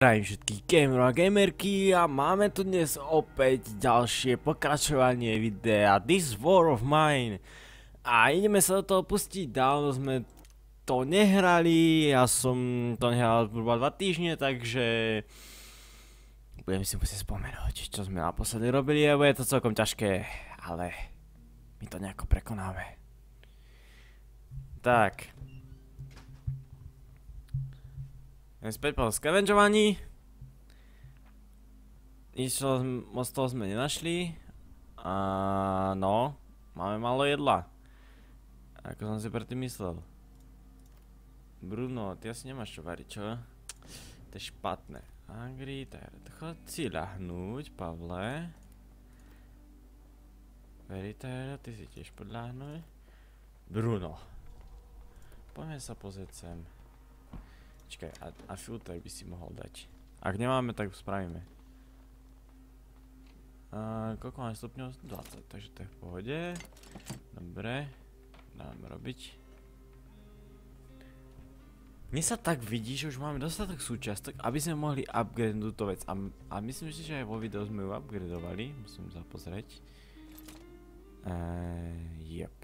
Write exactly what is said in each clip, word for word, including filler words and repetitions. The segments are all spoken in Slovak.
Zdravím všetkých gamerov a gamerky a máme tu dnes opäť ďalšie pokračovanie videa This War of Mine. A ideme sa do toho pustiť, dávno sme to nehrali, ja som to nehral zhruba dva týždne, takže budem si musieť spomenúť, čo sme naposledy robili a bude to celkom ťažké, ale my to nejako prekonáme. Tak. Späť po scavenžovaní. Nič moc toho sme nenašli. A no, máme málo jedla. Ako som si predtým myslel. Bruno, ty asi nemáš čo variť, čo? To je špatné. Angry, tak chod si ľahnúť, Pavle. Veritaira, ty si tiež podľahnúť. Bruno. Poďme sa pozrieť sem. Čakaj, a, a filter by si mohol dať. Ak nemáme, tak spravíme. A, koľko máme stupňov? dvadsať, takže to je v pohode. Dobre, dáme robiť. Mne sa tak vidí, že už máme dostatok súčiastok, aby sme mohli upgradea túto vec. A, a myslím si, že aj vo videu sme ju upgradovali. Musím sa pozrieť. Eee, jep.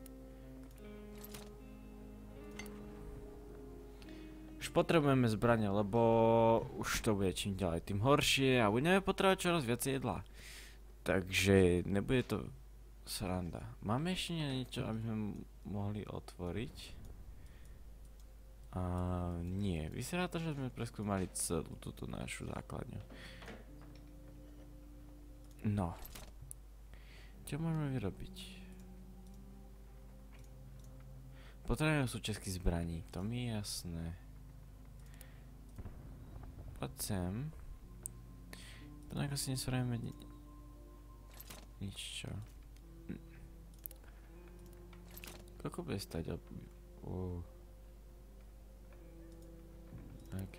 Už potrebujeme zbrane, lebo už to bude čím ďalej tým horšie a budeme potrebovať čoraz viac jedla. Takže nebude to sranda. Máme ešte niečo, aby sme mohli otvoriť? A nie, vyzerá to, že sme preskúmali celú túto našu základňu. No. Čo môžeme vyrobiť? Potrebujeme súčiastky zbraní, to mi je jasné. Poď sem. To ako si nespravíme ni nič čo. Hm. Koľko bude stať? Uh. OK.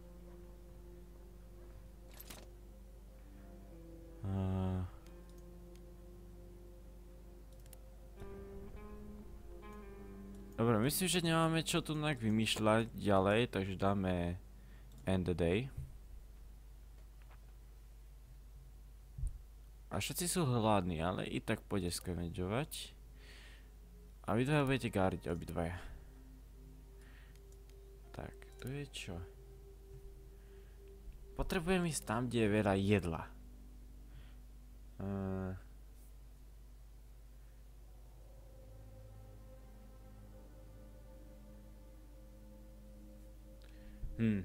Uh. Dobre, myslím, že nemáme čo tu nejak vymýšľať ďalej, takže dáme end the day. A všetci sú hladní, ale i tak pôjde scavenžovať. A vy dvaja budete gáriť, obidvaja. Tak, tu je čo? Potrebujem ísť tam, kde je veľa jedla. Uh. Hm.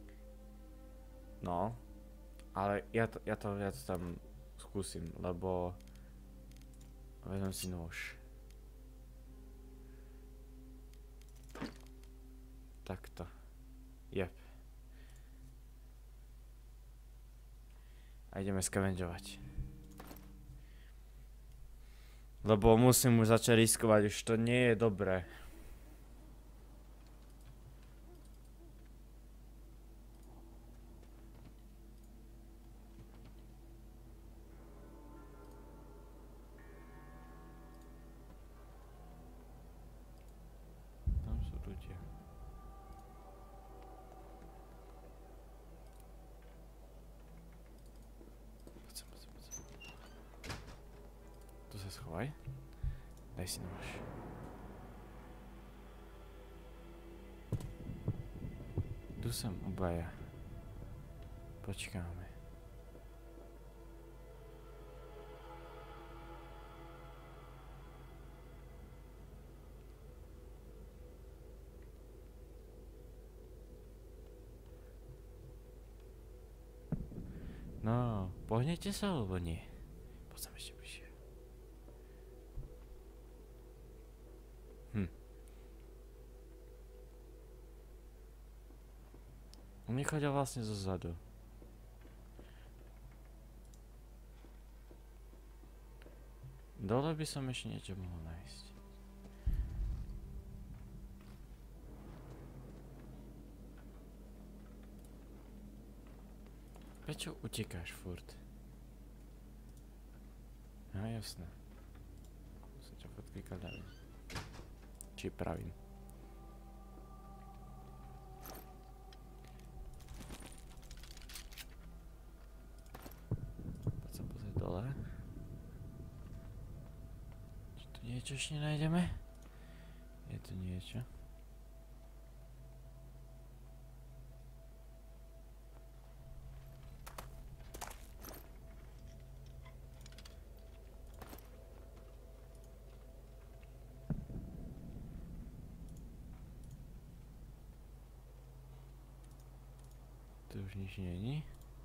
No, ale ja to, ja to, ja to tam skúsim, lebo vezmem si nôž. Takto. Jep. A ideme scavenžovať. Lebo musím už začať riskovať, už to nie je dobré. Schovaj. Daj si nôž. Tu som obaja. Počkáme. No, pohnete sa alebo nie? Poď ešte bližšie. Hm. On mi chodil vlastne zo zadu. Dole by som ešte niečo mohol nájsť. Prečo utekáš furt? No jasné. Musím ťa podklikať ďalej. Či pravím. niečo ešte nájdeme? Je tu niečo? Tu už nič není.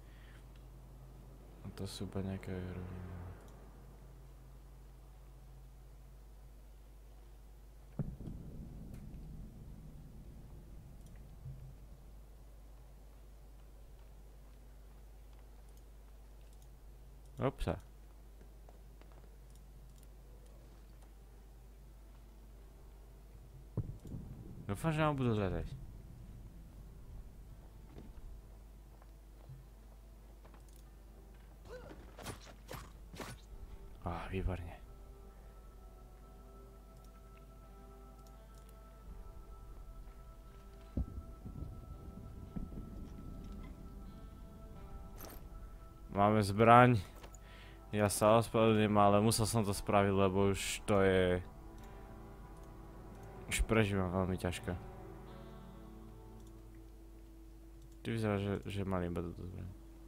A to sú iba nejaké roviny. Opsa. Dúfam, že nám budú hľadať. Á, výborne. Máme zbraň. Ja sa ospravedlňujem, ale musel som to spraviť, lebo už to je... Už prežívam veľmi ťažko. Tu vyzerá, že, že mali iba túto zbraň.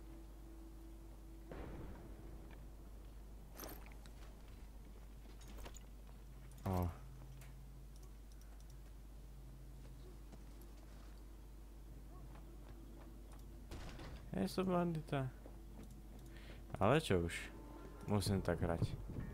Oh. Ja som bandita. Ale čo už? Musím tak hrať.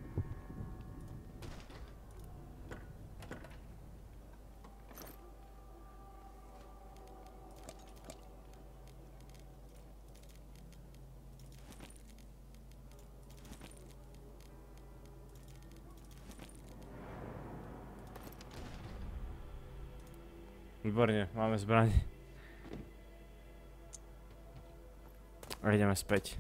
Výborne, máme zbraň. A ideme späť.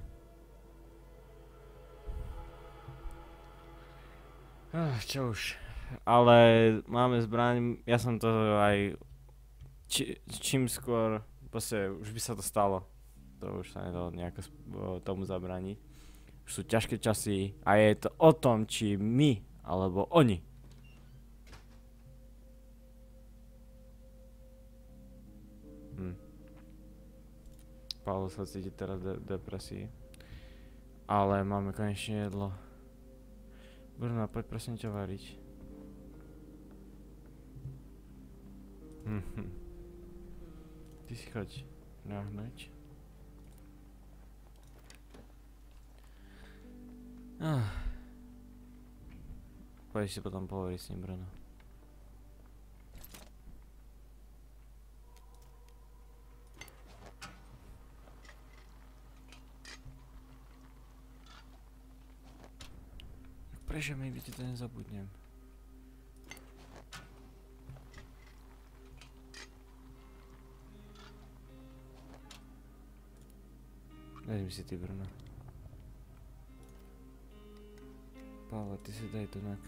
Ah, čo už. Ale máme zbraň, ja som to aj... Či, čím skôr, proste už by sa to stalo. To už sa nedalo nejako tomu zabrániť. Už sú ťažké časy a je to o tom, či my, alebo oni. Hm. Paolo sa cíti teraz de depresii. Ale máme konečne jedlo. Bruno, poď prosím ťa variť. Mhm. Ty si choď náhnuť. Ah. Pôjdeš si potom pohovoriť s ním, Bruno. Prečo mi ti to nezabudnem? Daj mi si ty, Bruno. Paolo, ty si daj tunak.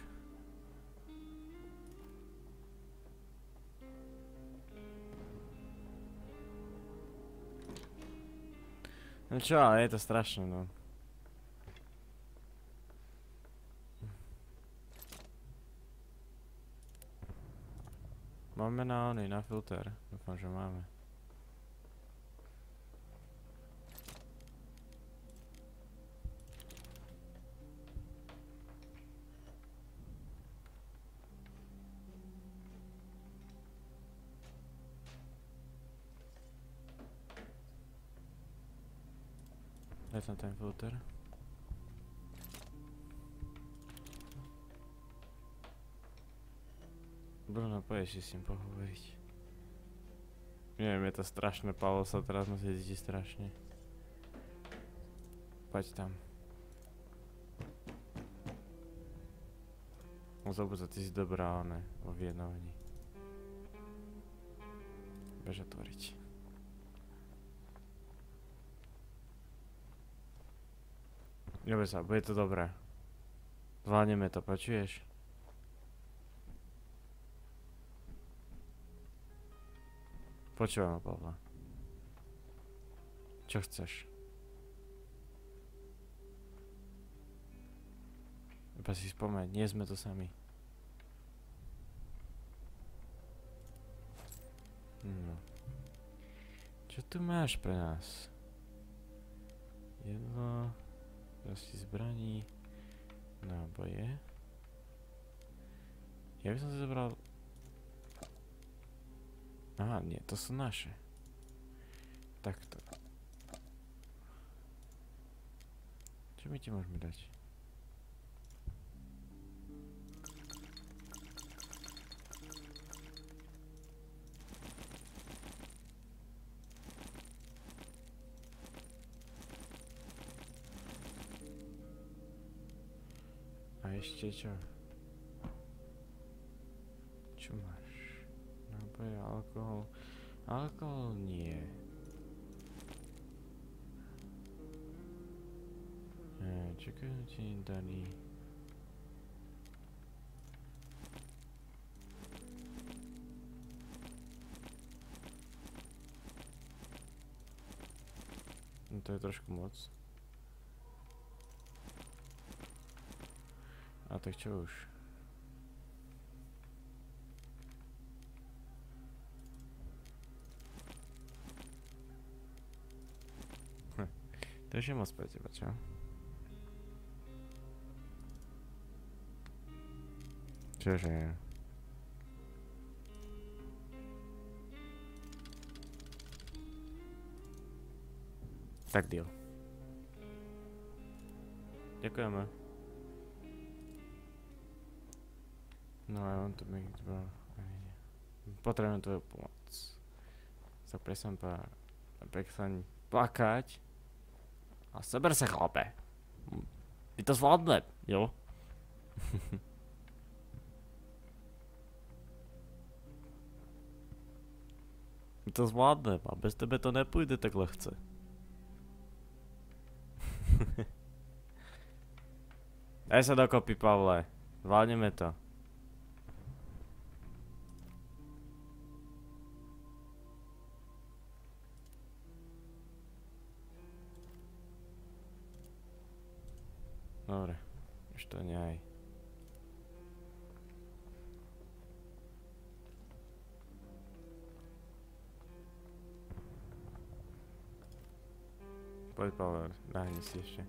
No čo, ale je to strašné, no. Máme na oný, na filter. Dúfam, že máme. Daj tam ten filter. Bruno, pôjdeš si s ním pohovoriť. Neviem, je to strašné, Paolo sa teraz musí cítiť strašne. Poď tam. Zabudza, ty si dobrá, ne, vo vyjednávaní. Bež otvoriť. Neboj sa, bude to dobré. Zvládneme to, počuješ? Počúvam, Pavla. Čo chceš? Iba si spomeň, nie sme to sami. Čo tu máš pre nás? Jedlo, proste zbraní, náboje. Ja by som si zobral... Aha, nie, to sú naše. Takto. Čo my ti môžeme dať? A ešte čo? Čo máš? Náboje, alkohol. Alkohol nie. Eee, čakajú ti daný. No to je trošku moc. A tak čo už? Hm. To je moc pre teba, čo? Čože? Tak deal. Ďakujeme. No I want to make it well. Potrebujem tvoju pomoc. Sa prestaň pa... prestaň plakať. A seber sa, chlape. Ty to zvládne, jo? My to zvládne, a bez tebe to nepůjde tak lehce. Daj sa dokopy, Pavle. Zvládneme to. Dobre, už to nejaj. Poď, Pavel, dáhni si ešte.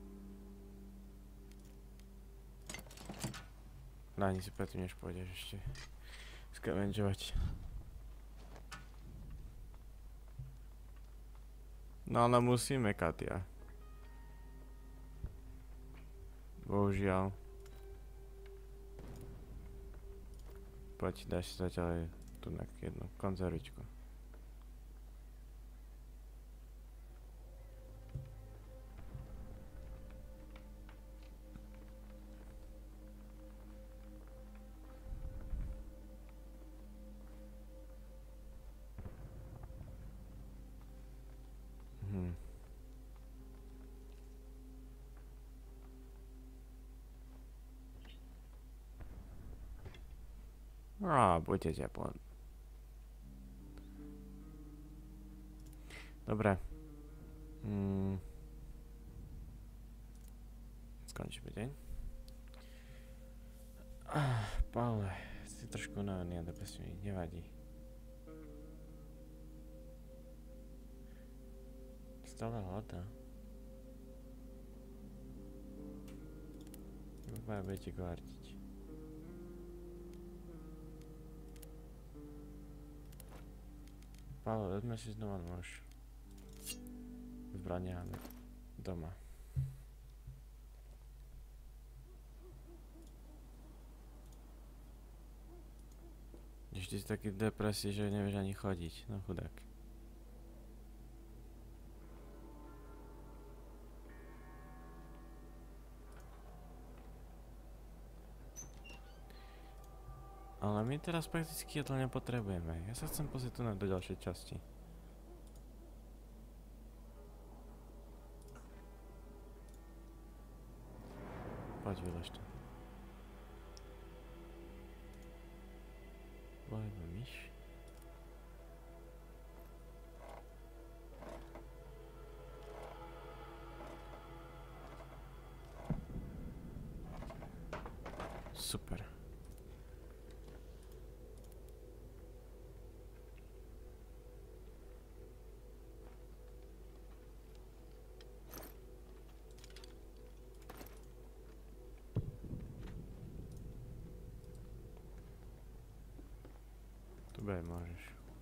Dáhni si predtým, než pôjdeš ešte scavengeovať. No ale musíme, Katia. Bohužiaľ. Poď, dáš si zatiaľ tu na jednu konzervičku. Hm. Á, buďte teplo. Dobre. Mm. Skončíme deň. Ah, Pavle, si trošku unavený a depresívny, nevadí. Stále hladná. Obaja budete kvartiť. Pavel, vezme si znova nôž. Zbrania doma. Ešte si taký v depresii, že nevieš ani chodiť, no chudák. Ale my teraz prakticky jedlo nepotrebujeme. Ja sa chcem pozrieť tu na do ďalšej časti. Poď, vylež to. Lojeme myš. Super. Hej, môžeš.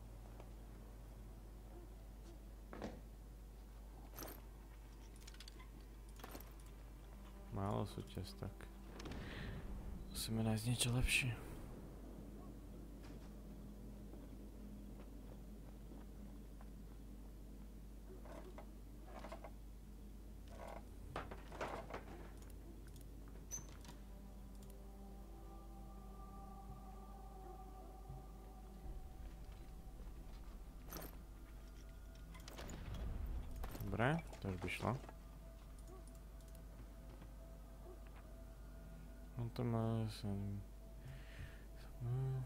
Málo súčiastok. Musíme nájsť niečo lepšie. Dobre, to už by šlo. On to má sem... Hm.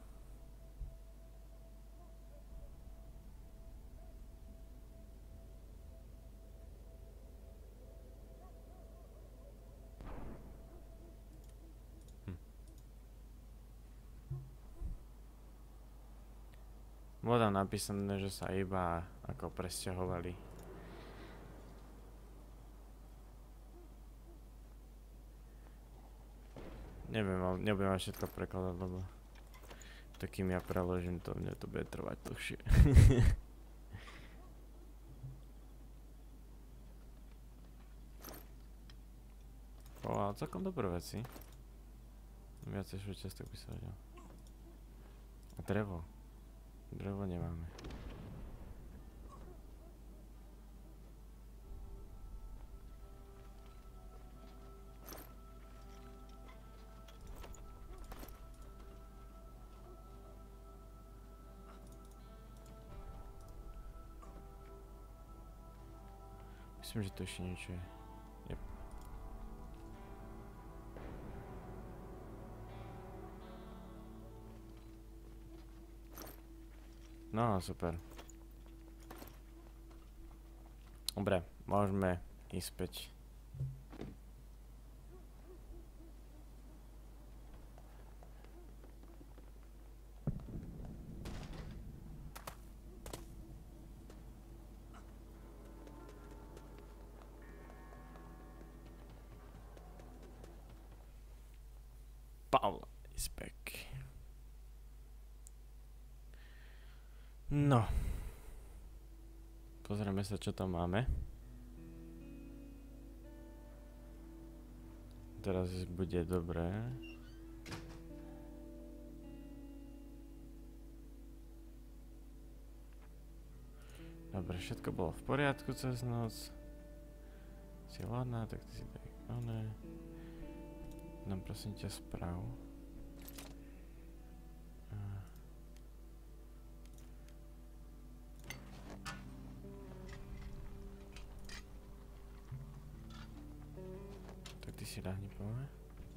Hm. Bolo tam napísané, že sa iba ako presťahovali. Neviem, nebudem vám všetko prekladať, lebo takým ja preložím to, mne to bude trvať dlhšie. O, ale celkom dobré veci. Viacej súčiastok by sa vedel. A drevo. Drevo nemáme. Myslím, že to ešte niečo je. Yep. No, super. Dobre, môžeme ísť späť. Paula is back. No. Pozrieme sa, čo tam máme. Teraz bude dobré. Dobre, všetko bolo v poriadku cez noc. Si hladná, tak ty si daj oné. Nám prosím ťa správ. Tak ty si ľahni povie.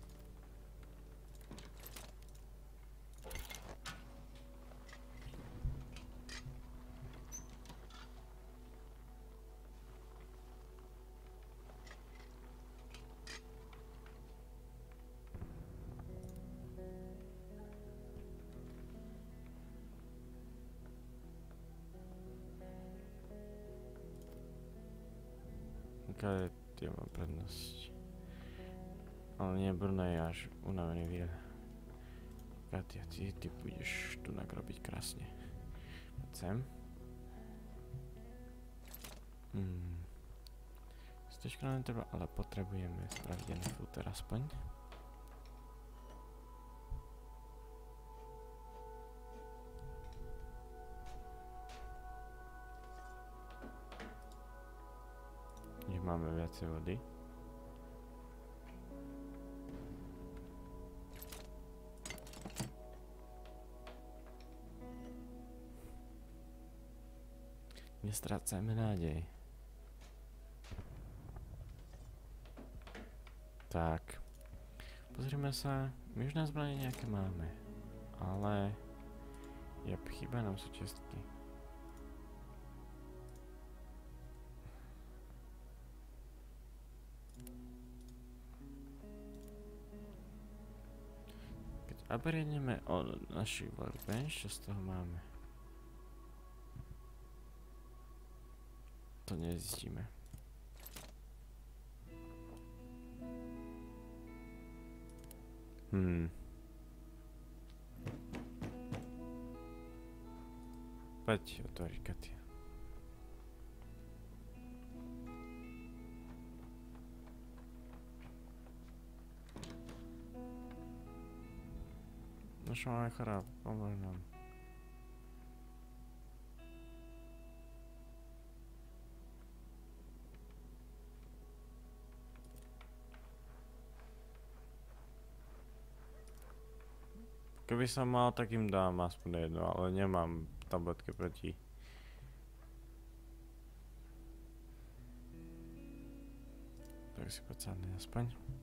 Kde ja mám prednosť? Ale nie, Brno je až unavený výr. Katia, ty, ty budeš tu nakrobiť krásne. Poď sem. Hmm. Stečka nám treba, ale potrebujeme spravidený footer aspoň. Máme viacej vody. Nestrácajme nádej. Tak. Pozrime sa. My už na zbranie nejaké máme. Ale... Jep, chýba nám súčiastky. A berieme o našich workbench, čo z toho máme. To nezistíme. Hmm. opäť otvoriť karty. No čo máme chorá, pomôž nám. Keby som mal, tak im dám aspoň jedno, ale nemám tabletky proti. Tak si poď sadne aspoň.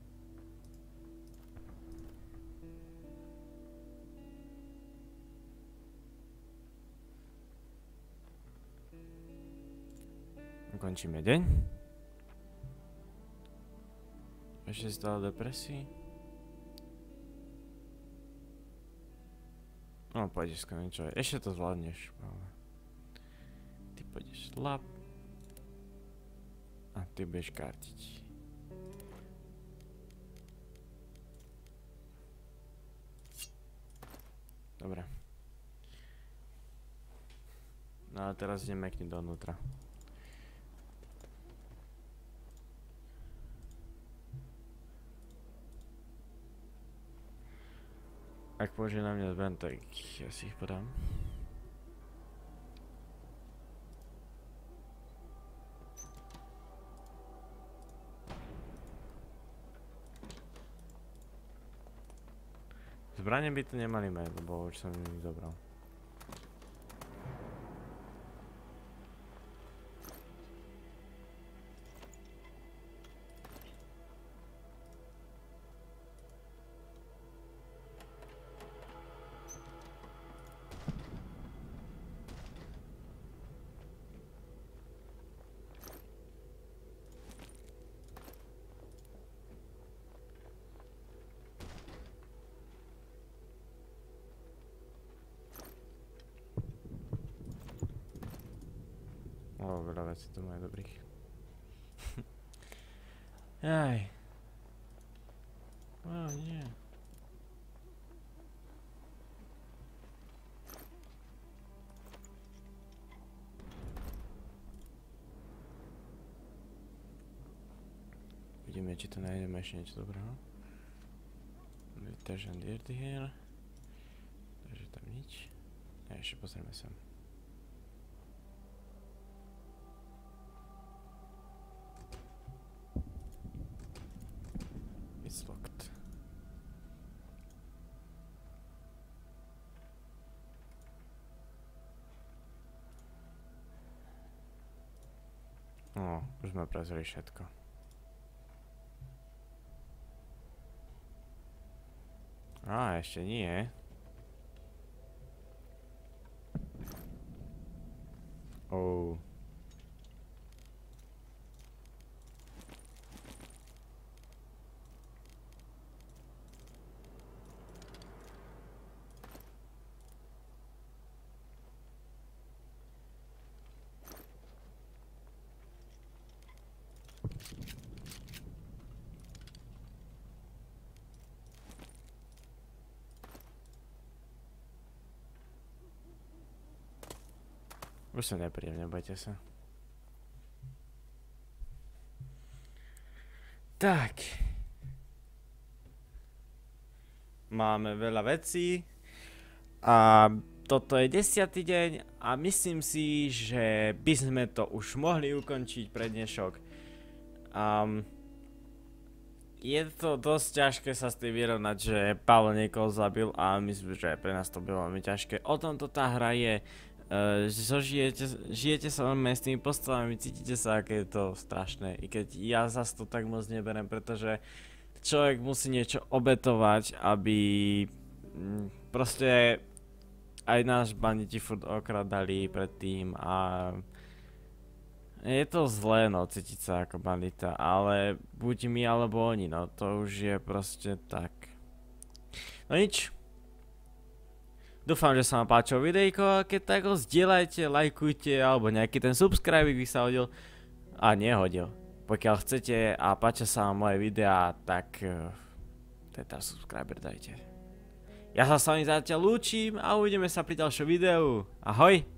Ukončíme deň. Ešte stále depresii. No, pôjdeš skôr niečo, ešte to zvládneš, ale... Ty pôjdeš lap. A ty budeš kartiť. Dobre. No a teraz ideme k nim dovnútra. Ak pôjde na mňa zben, tak ja si ich podám. Zbranie by to nemali mať, lebo už som ich zobral. O, veľa vecí tu majú dobrých. Jaj. Ó, nie. Vidíme, či to nájdeme ešte niečo dobrého. Detergent dirty hair. Takže tam nič. A ešte pozrieme sem. It's locked. No, už sme prezreli všetko. Á, ešte nie. Oh. Už sa nepríjemne, bojte sa. Tak. Máme veľa vecí. A toto je desiatý deň a myslím si, že by sme to už mohli ukončiť pre dnešok. Um, je to dosť ťažké sa s tým vyrovnať, že Pavel niekoho zabil a myslím, že pre nás to bylo veľmi ťažké. O tomto tá hra je. Uh, žijete, žijete sa veľmi s tými postavami, cítite sa, aké je to strašné, i keď ja zas to tak moc neberem, pretože človek musí niečo obetovať, aby mm, proste aj náš banditi furt okradali predtým a je to zlé, no, cítiť sa ako bandita, ale buď my alebo oni, no, to už je proste tak. No nič. Dúfam, že sa vám páčilo videjko a keď tak ho zdieľajte, lajkujte alebo nejaký ten subscribe by sa hodil a nehodil. Pokiaľ chcete a páčia sa vám moje videá, tak uh, teda subscriber dajte. Ja sa s vami zatiaľ lúčim a uvidíme sa pri ďalšom videu. Ahoj!